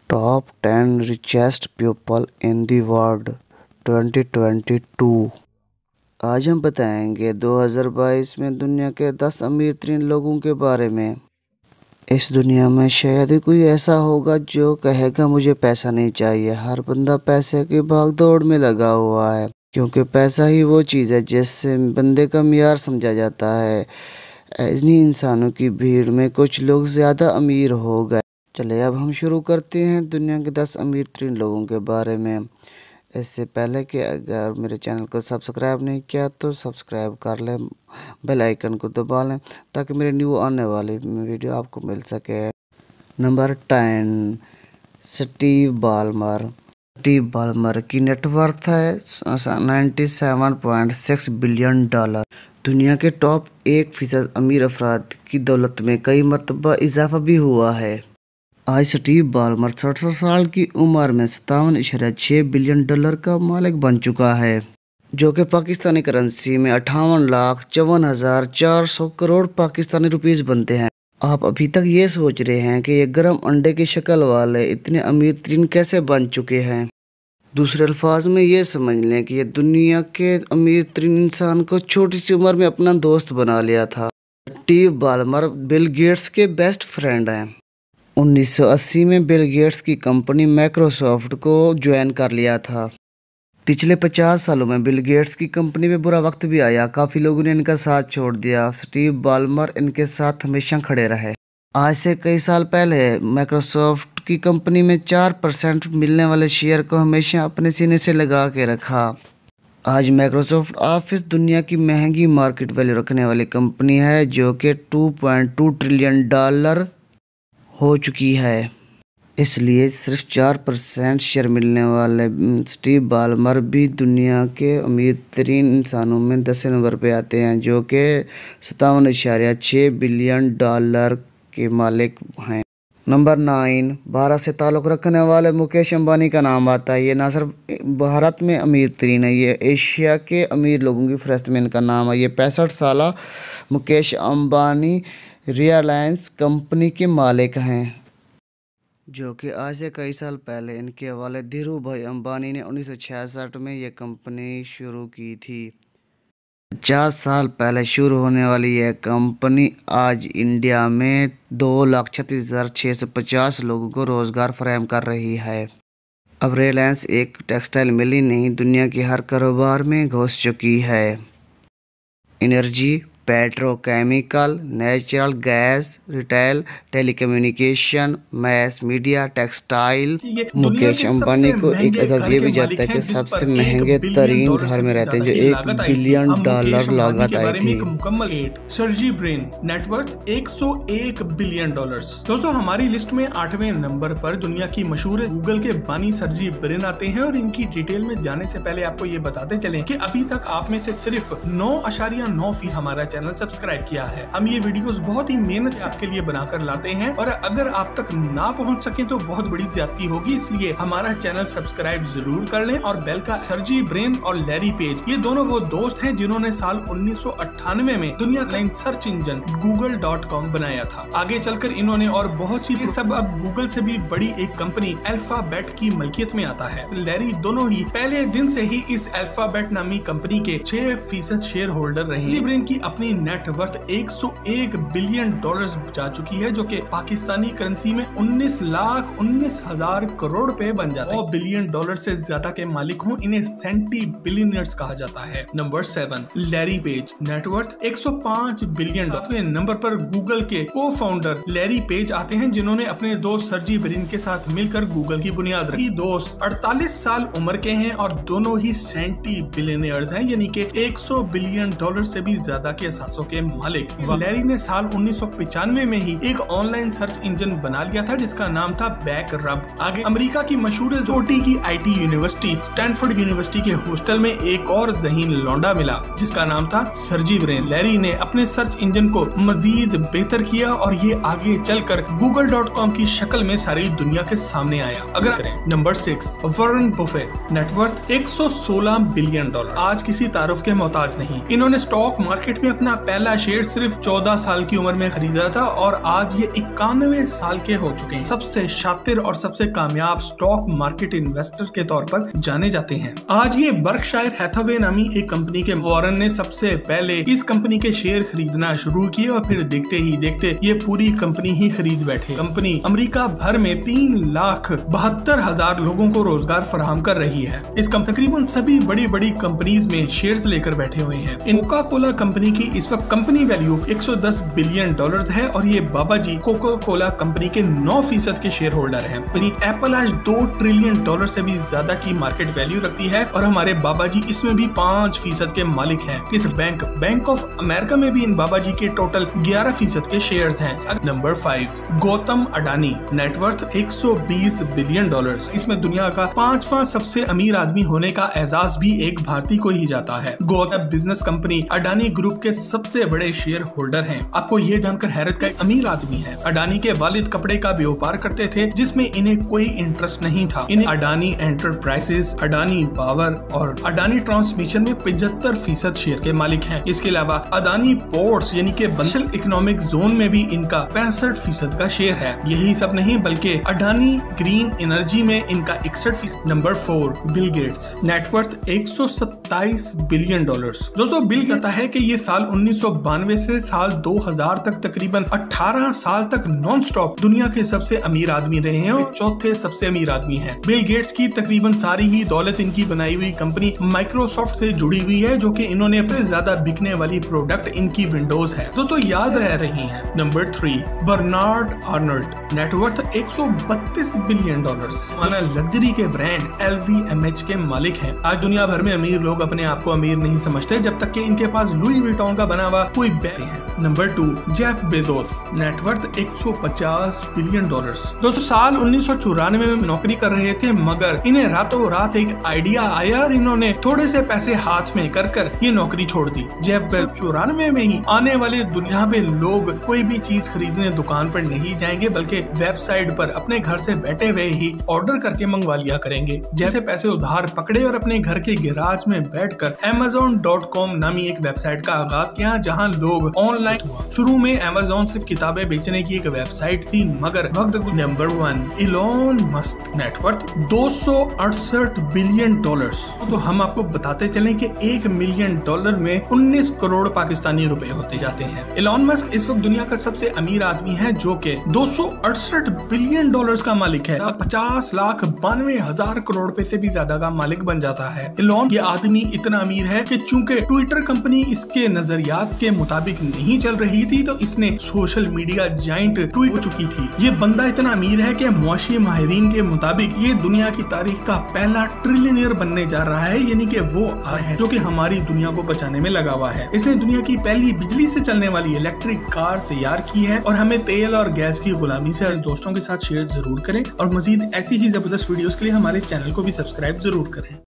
Top 10 richest people in the world 2022। आज हम बताएंगे 2022 में दुनिया के 10 अमीर तरीन लोगों के बारे में। इस दुनिया में शायद ही कोई ऐसा होगा जो कहेगा मुझे पैसा नहीं चाहिए। हर बंदा पैसे की भाग दौड़ में लगा हुआ है, क्योंकि पैसा ही वो चीज़ है जिससे बंदे का मियार समझा जाता है। इन्हीं इंसानों की भीड़ में कुछ लोग ज़्यादा अमीर हो गए। चलिए अब हम शुरू करते हैं दुनिया के 10 अमीर तरीन लोगों के बारे में। इससे पहले कि अगर मेरे चैनल को सब्सक्राइब नहीं किया तो सब्सक्राइब कर लें, बेल आइकन को दबा लें ताकि मेरे न्यू आने वाली वीडियो आपको मिल सके। Number 10, Steve Ballmer. Steve Ballmer की नेटवर्थ है 97.6 बिलियन डॉलर। दुनिया के टॉप 1% अमीर अफराद की दौलत में कई मरतबा इजाफा भी हुआ है। आज स्टीव बाल्मर 67 साल की उम्र में 57.6 बिलियन डॉलर का मालिक बन चुका है, जो कि पाकिस्तानी करेंसी में 58,54,400 करोड़ पाकिस्तानी रुपीस बनते हैं। आप अभी तक ये सोच रहे हैं कि ये गर्म अंडे की शक्ल वाले इतने अमीर तरीन कैसे बन चुके हैं। दूसरे अल्फाज में ये समझ लें कि ये दुनिया के अमीर तरीन इंसान को छोटी सी उम्र में अपना दोस्त बना लिया था। स्टीव बाल्मर बिल गेट्स के बेस्ट फ्रेंड हैं। 1980 में बिल गेट्स की कंपनी माइक्रोसॉफ्ट को ज्वाइन कर लिया था। पिछले 50 सालों में बिल गेट्स की कंपनी में बुरा वक्त भी आया, काफ़ी लोगों ने इनका साथ छोड़ दिया। स्टीव बाल्मर इनके साथ हमेशा खड़े रहे। आज से कई साल पहले माइक्रोसॉफ्ट की कंपनी में 4% मिलने वाले शेयर को हमेशा अपने सीने से लगा के रखा। आज माइक्रोसॉफ्ट ऑफिस दुनिया की महंगी मार्केट वैल्यू रखने वाली कंपनी है, जो कि 2.2 ट्रिलियन डॉलर हो चुकी है। इसलिए सिर्फ 4% शेयर मिलने वाले स्टीव बाल्मर भी दुनिया के अमीर तरीन इंसानों में 10 नंबर पे आते हैं, जो कि 57.6 बिलियन डॉलर के मालिक हैं। नंबर 9, भारत से ताल्लुक़ रखने वाले मुकेश अंबानी का नाम आता है। ये ना सिर्फ भारत में अमीर तरीन है, ये एशिया के अमीर लोगों की फहरिस्त में इनका नाम है। ये 65 साल मुकेश अंबानी रिलायंस कंपनी के मालिक हैं, जो कि आज से कई साल पहले इनके वाले धीरू भाई अंबानी ने 1966 में ये कंपनी शुरू की थी। 50 साल पहले शुरू होने वाली यह कंपनी आज इंडिया में 2,36,650 लोगों को रोज़गार फराहम कर रही है। अब रिलायंस एक टेक्सटाइल मिल ही नहीं, दुनिया के हर कारोबार में घुस चुकी है। Energy, petrochemical, natural gas, retail, telecommunication, mass media, textile. Mukesh Ambani को एक एजाज़ ये भी जाता है कि सबसे महंगे तरीन घर में रहते हैं, जो 1 बिलियन डॉलर लागत आई थी। Sergey Brin net worth 101 billion dollars. दोस्तों, हमारी लिस्ट में 8वें नंबर पर दुनिया की मशहूर गूगल के बानी सर्जी ब्रेन आते हैं। और इनकी डिटेल में जाने से पहले आपको ये बताते चलें कि अभी तक आप में से सिर्फ 9.9% हमारा चैनल सब्सक्राइब किया है। हम ये वीडियोस बहुत ही मेहनत से आपके लिए बनाकर लाते हैं, और अगर आप तक ना पहुंच सके तो बहुत बड़ी ज्यादती होगी। इसलिए हमारा चैनल सब्सक्राइब जरूर कर लें। और बेल का सर्जी ब्रेन और लैरी पेज, ये दोनों वो दोस्त हैं जिन्होंने साल 1998 में दुनिया का सर्च इंजन google.com बनाया था। आगे चलकर इन्होंने और बहुत सी सब अब गूगल से भी बड़ी एक कंपनी अल्फाबेट की मलकियत में आता है। लैरी दोनों ही पहले दिन से ही इस अल्फाबेट नामी कंपनी के 6% शेयर होल्डर रहे। सर्जी ब्रेन की अपनी नेटवर्थ 101 बिलियन डॉलर्स जा चुकी है, जो कि पाकिस्तानी करेंसी में 19,19,000 करोड़ पे बन जाता है। 100 बिलियन डॉलर से ज्यादा के मालिक हों, इन्हें सेंटी बिलियनर्स कहा जाता है। Number 7, Larry Page net worth 105 billion dollar. Number पर गूगल के को फाउंडर लैरी पेज आते हैं, जिन्होंने अपने दोस्त सर्जी ब्रेन के साथ मिलकर गूगल की बुनियाद रखी। दोस्त 48 साल उम्र के हैं और दोनों ही सेंटी बिलियनर्स हैं, यानी कि 100 बिलियन डॉलर से भी ज्यादा के सासों के मालिक। लैरी ने साल 1995 में ही एक ऑनलाइन सर्च इंजन बना लिया था, जिसका नाम था बैकरब। आगे अमेरिका की मशहूर जोटी की आईटी यूनिवर्सिटी स्टैनफोर्ड यूनिवर्सिटी के हॉस्टल में एक और ज़हीन लौंडा मिला, जिसका नाम था सर्जी ब्रेन। लैरी ने अपने सर्च इंजन को मजीद बेहतर किया और ये आगे चलकर google.com की शक्ल में सारी दुनिया के सामने आया। अगर करें number 6, Warren Buffett net worth 116 billion dollar. आज किसी तारुफ के मोहताज नहीं, इन्होंने स्टॉक मार्केट में अपना अपना पहला शेयर सिर्फ 14 साल की उम्र में खरीदा था और आज ये 91 साल के हो चुके हैं। सबसे शातिर और सबसे कामयाब स्टॉक मार्केट इन्वेस्टर के तौर पर जाने जाते हैं। आज ये बर्कशायर हैथवे नामी एक कंपनी के वॉरेन ने सबसे पहले इस कंपनी के शेयर खरीदना शुरू किए और फिर देखते ही देखते ये पूरी कंपनी ही खरीद बैठे। कंपनी अमेरिका भर में 3,72,000 लोगों को रोजगार फराहम कर रही है। इस तकरीबन सभी बड़ी बड़ी कंपनीज में शेयर्स लेकर बैठे हुए हैं। कोका कोला कंपनी की इस वक्त कंपनी वैल्यू $110 बिलियन है और ये बाबा जी कोका कोला कंपनी के 9% के शेयर होल्डर हैं। एप्पल आज $2 ट्रिलियन से भी ज्यादा की मार्केट वैल्यू रखती है और हमारे बाबा जी इसमें भी 5% के मालिक हैं। इस बैंक ऑफ अमेरिका में भी इन बाबा जी के टोटल 11% के शेयर्स हैं। Number 5 Gautam Adani, net worth $120 billion. इसमें दुनिया का 5वां सबसे अमीर आदमी होने का एजाज भी एक भारतीय को ही जाता है। Gautam business company Adani group के सबसे बड़े शेयर होल्डर हैं। आपको ये जानकर हैरत का अमीर आदमी है। अडानी के वालिद कपड़े का व्यापार करते थे जिसमें इन्हें कोई इंटरेस्ट नहीं था। इन्हें अडानी एंटरप्राइजेस, अडानी पावर और अडानी ट्रांसमिशन में 75% शेयर के मालिक हैं। इसके अलावा अडानी पोर्ट्स यानी कि स्पेशल इकोनॉमिक जोन में भी इनका 65% का शेयर है। यही सब नहीं बल्कि अडानी ग्रीन एनर्जी में इनका 61%। Number 4 Bill Gates, net worth $127 billion. दोस्तों बिल कहता है कि ये साल 1992 से साल 2000 तक तकरीबन 18 साल तक नॉन स्टॉप दुनिया के सबसे अमीर आदमी रहे हैं और चौथे सबसे अमीर आदमी हैं। बिल गेट्स की तकरीबन सारी ही दौलत इनकी बनाई हुई कंपनी माइक्रोसॉफ्ट से जुड़ी हुई है, जो कि इन्होंने सबसे ज्यादा बिकने वाली प्रोडक्ट इनकी विंडोज है तो याद रह रही है। Number 3 Bernard Arnault, net worth $132 billion. माना लग्जरी के ब्रांड LVMH के मालिक हैं। आज दुनिया भर में अमीर लोग अपने आप को अमीर नहीं समझते जब तक कि इनके पास लुई विटॉन का बना हुआ कोई बैग है। Number 2 Jeff Bezos, net worth $150 billion. दोस्तों साल 1994 में नौकरी कर रहे थे मगर इन्हें रातों रात एक आइडिया आया और इन्होंने थोड़े से पैसे हाथ में कर ये नौकरी छोड़ दी। जेफ बेजोस 94 में ही आने वाले दुनिया में लोग कोई भी चीज खरीदने दुकान पर नहीं जाएंगे बल्कि वेबसाइट पर अपने घर से बैठे हुए ही ऑर्डर करके मंगवा लिया करेंगे। जैसे पैसे उधार पकड़े और अपने घर के गैराज में बैठकर Amazon.com नामी एक वेबसाइट का आगाज किया जहां लोग ऑनलाइन हुआ। शुरू में Amazon सिर्फ किताबें बेचने की एक वेबसाइट थी मगर वक्त। Number 1 Elon Musk, net worth $268 billion. तो हम आपको बताते चलें कि $1 मिलियन में 19 करोड़ पाकिस्तानी रुपए होते जाते हैं। इलॉन मस्क इस वक्त दुनिया का सबसे अमीर आदमी है जो कि $268 बिलियन का मालिक है। 50,92,000 करोड़ रुपए से भी ज्यादा का मालिक बन जाता है। इलॉन ये आदमी इतना अमीर है कि चूंकि ट्विटर कंपनी इसके नजरियात के मुताबिक नहीं चल रही थी तो इसने सोशल मीडिया जाइंट ट्वीट हो चुकी थी। ये बंदा इतना अमीर है कि मुआशी माहिरीन के मुताबिक ये दुनिया की तारीख का पहला ट्रिलियनियर बनने जा रहा है, यानी कि वो है जो कि हमारी दुनिया को बचाने में लगा हुआ है। इसने दुनिया की पहली बिजली से चलने वाली इलेक्ट्रिक कार तैयार की है और हमें तेल और गैस की गुलामी से दोस्तों के साथ शेयर जरूर करें और मजीद ऐसी ही जबरदस्त वीडियोस के लिए हमारे चैनल को भी सब्सक्राइब जरूर करें।